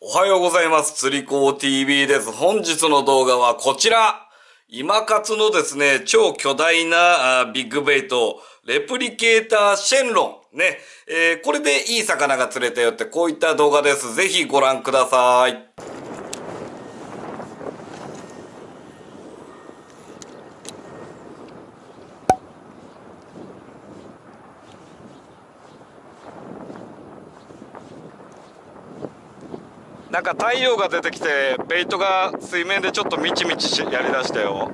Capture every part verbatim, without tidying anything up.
おはようございます。釣り子 ティービー です。本日の動画はこちら。今勝のですね、超巨大なビッグベイト、レプリケーターシェンロン。ね、えー、これでいい魚が釣れたよってこういった動画です。ぜひご覧ください。なんか太陽が出てきてベイトが水面でちょっとミチミチしやりだしたよ。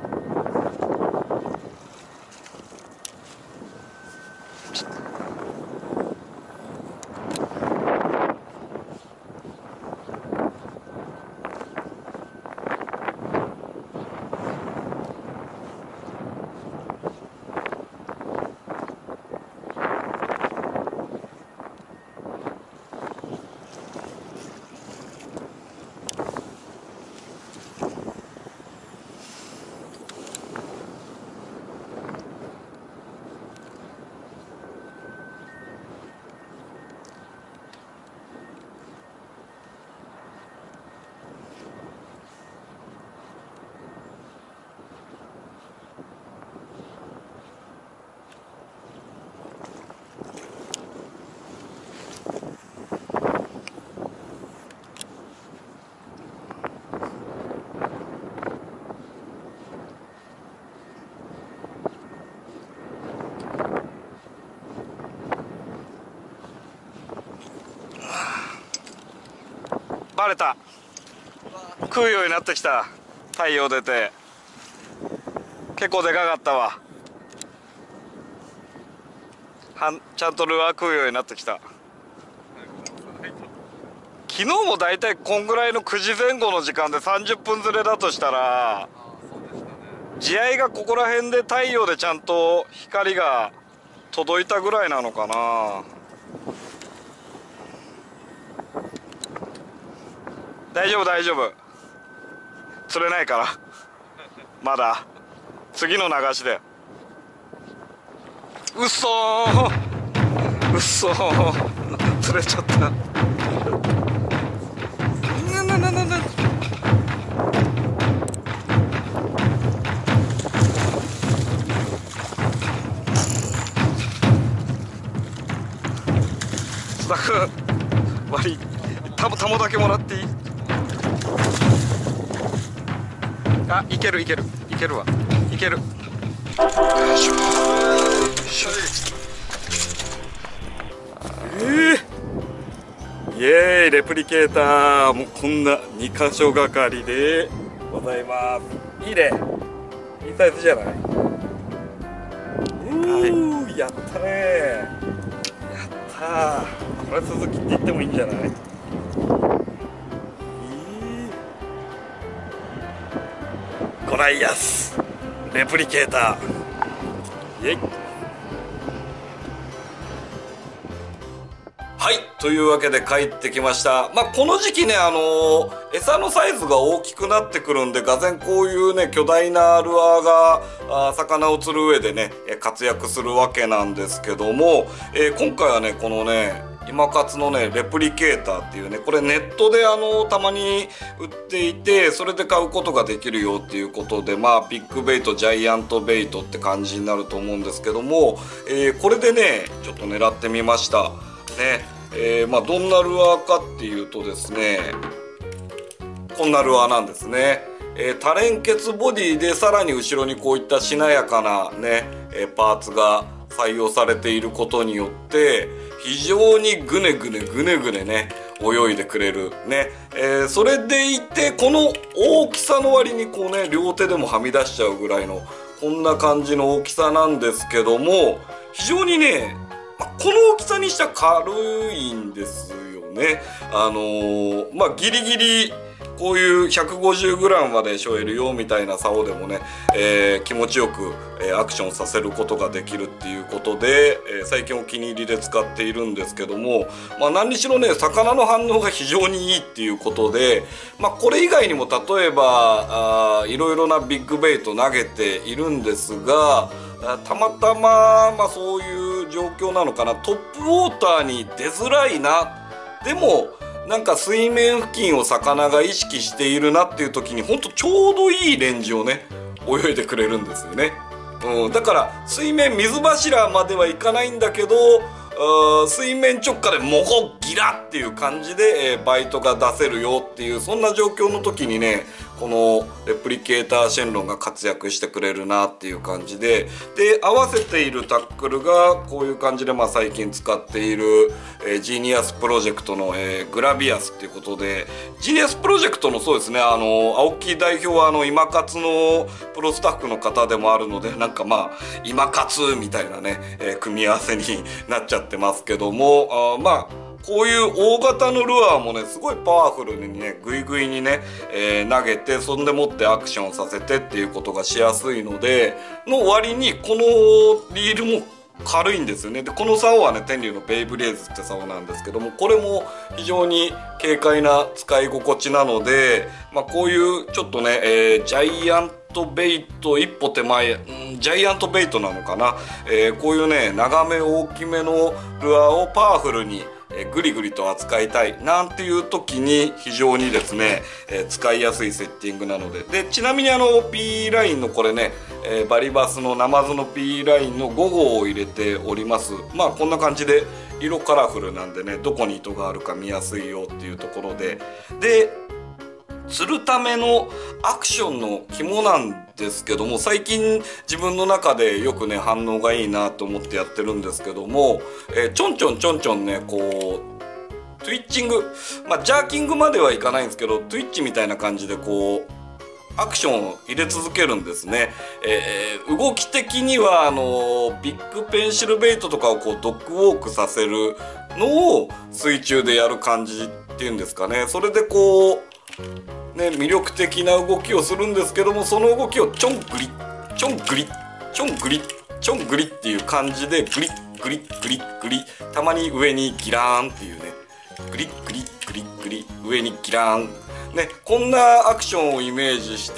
バレた。食うようになってきた。太陽出て結構でかかったわ。はんちゃんとルアー食うようになってきた。昨日もだいたいこんぐらいのくじぜん後の時間でさんじゅっぷんずれだとしたら、地合いがここら辺で太陽でちゃんと光が届いたぐらいなのかな。大丈夫大丈夫、釣れないからまだ次の流しで。うそーうそー釣れちゃった。なななななスタッフ割りタモタモだけもらっていい？あ、いけるいけるいけるわ、いける。よいしょよいしょ。えー、イエーイレプリケーター。もうこんなに箇所がかりでございます。いいね、いいサイズじゃない？はい、やったねー、やったー。これ続きって言ってもいいんじゃない？ゴライアスレプリケーター、イエイ。はい、というわけで帰ってきました。まあこの時期ね、あのー、餌のサイズが大きくなってくるんで、がぜんこういうね巨大なルアーがあー魚を釣る上でね活躍するわけなんですけども、えー、今回はねこのね今勝のねレプリケーターっていうね、これネットであのたまに売っていて、それで買うことができるよっていうことで、まあビッグベイトジャイアントベイトって感じになると思うんですけども、えー、これでねちょっと狙ってみましたね。えー、まあどんなルアーかっていうとですね、こんなルアーなんですね。えー、多連結ボディでさらに後ろにこういったしなやかなね、えー、パーツが採用されていることによって非常にグネグネグネグネね泳いでくれるね、えー、それでいてこの大きさの割にこうね両手でもはみ出しちゃうぐらいのこんな感じの大きさなんですけども、非常にね、まあ、この大きさにしては軽いんですよね。あのー、まあギリギリこういう ひゃくごじゅうグラム まで背負えるよみたいな竿でもね、えー、気持ちよく、えー、アクションさせることができるっていうことで、えー、最近お気に入りで使っているんですけども、まあ、何にしろね魚の反応が非常にいいっていうことで、まあ、これ以外にも例えばあいろいろなビッグベイト投げているんですが、たまたま、まあ、そういう状況なのかな、トップウォーターに出づらいな、でもなんか水面付近を魚が意識しているなっていう時にほんとちょうどいいレンジをね泳いでくれるんですよね。うん、だから水面水柱まではいかないんだけど水面直下でモコギラっていう感じで、えー、バイトが出せるよっていうそんな状況の時にねこのレプリケーターシェンロンが活躍してくれるなっていう感じで、で合わせているタックルがこういう感じで、まあ、最近使っている、えー、ジーニアスプロジェクトの、えー、グラビアスっていうことで、ジーニアスプロジェクトのそうですねあの青木代表はあの今勝のプロスタッフの方でもあるので、なんかまあ今勝みたいなね、えー、組み合わせになっちゃってますけども、あまあこういう大型のルアーもねすごいパワフルにねグイグイにね、えー、投げてそんでもってアクションさせてっていうことがしやすいのでの割にこのリールも軽いんですよね。でこの竿はね天竜のベイブレーズって竿なんですけども、これも非常に軽快な使い心地なので、まあ、こういうちょっとね、えー、ジャイアントベイト一歩手前、うん、ジャイアントベイトなのかな、えー、こういうね長め大きめのルアーをパワフルにグリグリと扱いたいなんていう時に非常にですね、えー、使いやすいセッティングなので、でちなみにあの P ラインのこれね、えー、バリバスのナマズの P ラインのご号を入れております。まあこんな感じで色カラフルなんでねどこに糸があるか見やすいよっていうところで、で釣るためのアクションの肝なんですけども、最近自分の中でよくね反応がいいなと思ってやってるんですけども、えー、ちょんちょんちょんちょんねこうトゥイッチング、まあジャーキングまではいかないんですけどトゥイッチみたいな感じでこうアクションを入れ続けるんですね。えー、動き的にはあのビッグペンシルベイトとかをこうドッグウォークさせるのを水中でやる感じっていうんですかね。それでこうね、魅力的な動きをするんですけども、その動きをちょんグリちょんグリちょんグリちょんグリっていう感じでグリグリグリグリ、たまに上にギラーンっていうねグリグリグリグリ上にギラーンね、こんなアクションをイメージして、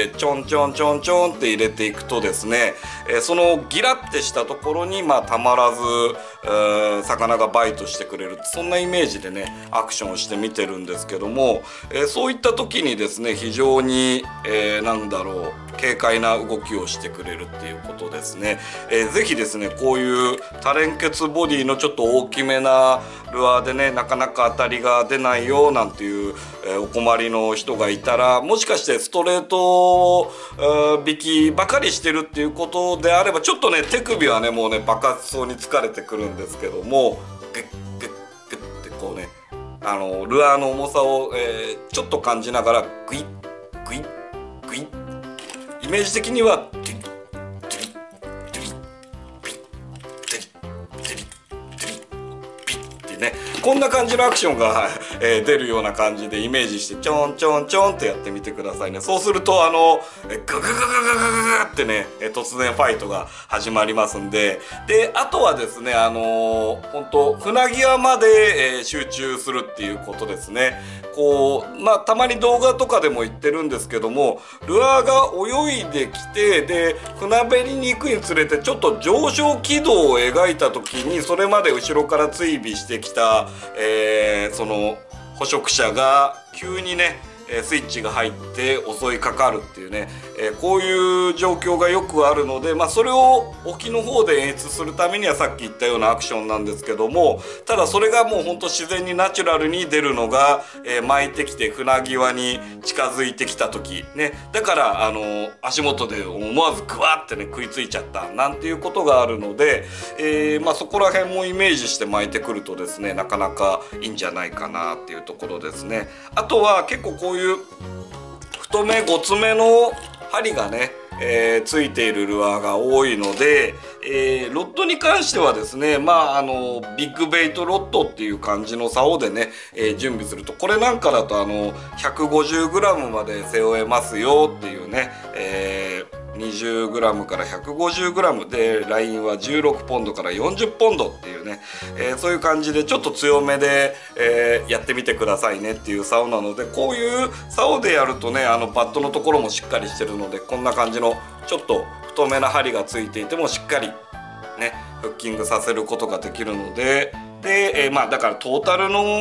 えー、ちょんちょんちょんちょんって入れていくとですね、えー、そのギラってしたところに、まあ、たまらず、えー、魚がバイトしてくれる、そんなイメージでねアクションをしてみてるんですけども、えー、そういった時にですね非常に、えー、なんだろう軽快な動きをしてくれるっていうことですね。えー、ぜひですねこういう多連結ボディのちょっと大きめなルアーでねなかなか当たりが出ないよなんていう、えー、お困りの人がいたら、もしかしてストレート引きばかりしてるっていうことであれば、ちょっとね手首はねもうね爆発そうに疲れてくるんですけども、グッグッグッってこうねあのルアーの重さを、えー、ちょっと感じながらグイッグイッグイッ、イメージ的にはトゥリトゥリトゥリピットゥリトゥリトゥリピッってね、こんな感じのアクションが、えー、出るような感じでイメージしてちょんちょんちょんってやってみてくださいね。そうするとあのググググググググってね突然ファイトが始まりますんで、であとはですねあのー、本当船際まで、えー、集中するっていうことですね。こうまあたまに動画とかでも言ってるんですけども、ルアーが泳いできてで船べりに行くにつれてちょっと上昇軌道を描いた時にそれまで後ろから追尾してきた、えー、その捕食者が急にねスイッチが入って襲いかかるっていうね、えー、こういう状況がよくあるので、まあ、それを沖の方で演出するためにはさっき言ったようなアクションなんですけども、ただそれがもうほんと自然にナチュラルに出るのが、えー、巻いてきて船際に近づいてきた時ね、だからあの足元で思わずグワッてね食いついちゃったなんていうことがあるので、えーまあ、そこら辺もイメージして巻いてくるとですねなかなかいいんじゃないかなっていうところですね。あとは結構こういう太めごつめの針がね、えー、ついているルアーが多いので、えー、ロッドに関してはですねまああのビッグベイトロッドっていう感じの竿でね、えー、準備するとこれなんかだとあの ひゃくごじゅうグラム まで背負えますよっていうね、えーにじゅうグラム から ひゃくごじゅうグラム でラインはじゅうろくポンドからよんじゅうポンドっていうね、えー、そういう感じでちょっと強めで、えー、やってみてくださいねっていう竿なので、こういう竿でやるとねあのバットのところもしっかりしてるのでこんな感じのちょっと太めな針がついていてもしっかりねフッキングさせることができるので、で、えー、まあだからトータルの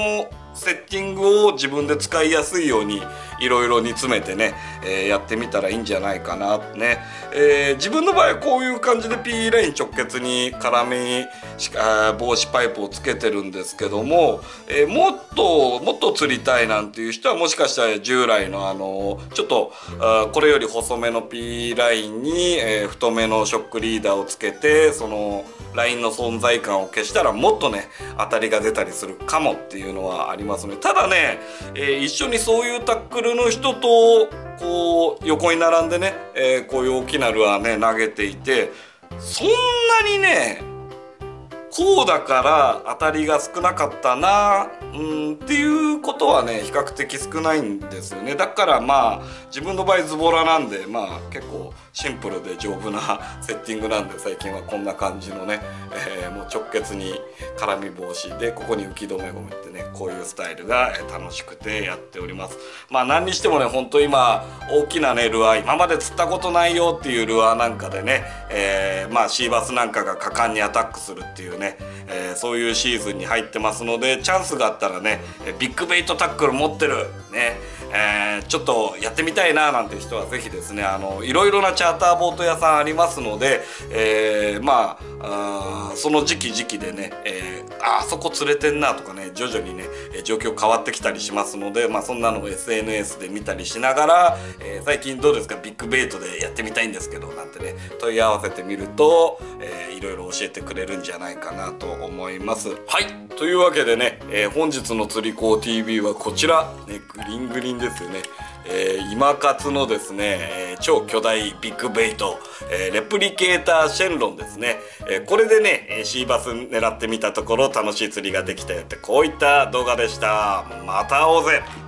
セッティングを自分で使いやすいようにいろいろ煮詰めてね、えー、やってみたらいいんじゃないかなね、えー、自分の場合はこういう感じで P ライン直結に絡み防止パイプをつけてるんですけども、えー、もっともっと釣りたいなんていう人はもしかしたら従来のあのちょっとあこれより細めの P ラインに、えー、太めのショックリーダーをつけてそのラインの存在感を消したらもっとね当たりが出たりするかもっていうのはありますね。ただね、えー、一緒にそういうタックルの人とこう横に並んでね、えー、こういう大きなルアーね投げていてそんなにねこうだから当たりが少なかったなうんっていうことはね比較的少ないんですよね。だからまあ自分の場合ズボラなんでまあ結構シンプルで丈夫なセッティングなんで最近はこんな感じのね、えー、もう直結に絡み防止でここに浮き止めゴムってねこういうスタイルが楽しくてやっております。まあ何にしてもねほんと今大きなねルアー今まで釣ったことないよっていうルアーなんかでね、えー、まあシーバスなんかが果敢にアタックするっていうね、えー、そういうシーズンに入ってますのでチャンスがあったらねビッグベイトタックル持ってるね、えー、ちょっとやってみたいななんて人は是非ですねあのいろいろなチャーターボート屋さんありますので、えー、まあ、あその時期時期でね、えー、ああそこ釣れてんなとかね徐々にね状況変わってきたりしますので、まあ、そんなのを エスエヌエス で見たりしながら、えー、最近どうですかビッグベイトでやってみたいんですけどなんてね問い合わせてみると、えー、いろいろ教えてくれるんじゃないかなと思います。はいというわけでね、えー、本日の釣り子 ティービー はこちら、ね、グリングリンですよね。えー、今勝のですね、えー、超巨大ビッグベイト、えー、レプリケーターシェンロンですね、えー、これでねシーバス狙ってみたところ楽しい釣りができたよってこういった動画でした。また会おうぜ。